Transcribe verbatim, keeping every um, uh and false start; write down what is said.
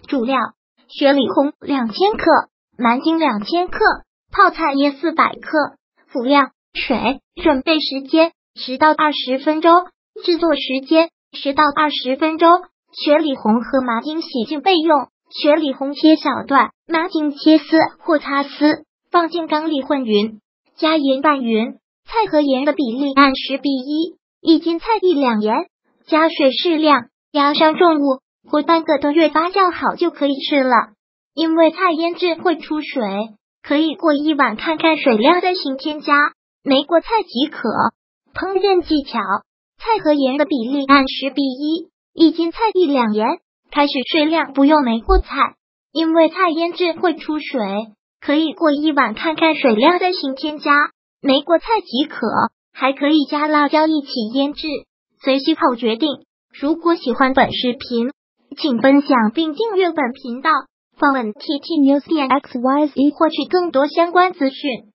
主料：雪里红两千克，蛮筋两千克，泡菜叶四百克。辅料：水。准备时间十到二十分钟，制作时间十到二十分钟。雪里红和麻筋洗净备用。雪里红切小段，麻筋切丝或擦丝，放进缸里混匀，加盐拌匀。菜和盐的比例按十比一，一斤菜一两盐，加水适量，压上重物或半个多月发酵好就可以吃了。因为菜腌制会出水，可以过一晚看看水量再行添加，没过菜即可。烹饪技巧：菜和盐的比例按十比一，一斤菜一两盐。开始水量不用没过菜，因为菜腌制会出水，可以过一晚看看水量再行添加，没过菜即可。还可以加辣椒一起腌制，随喜好决定。如果喜欢本视频，请分享并订阅本频道，访问 T T News 点 X Y Z 获取更多相关资讯。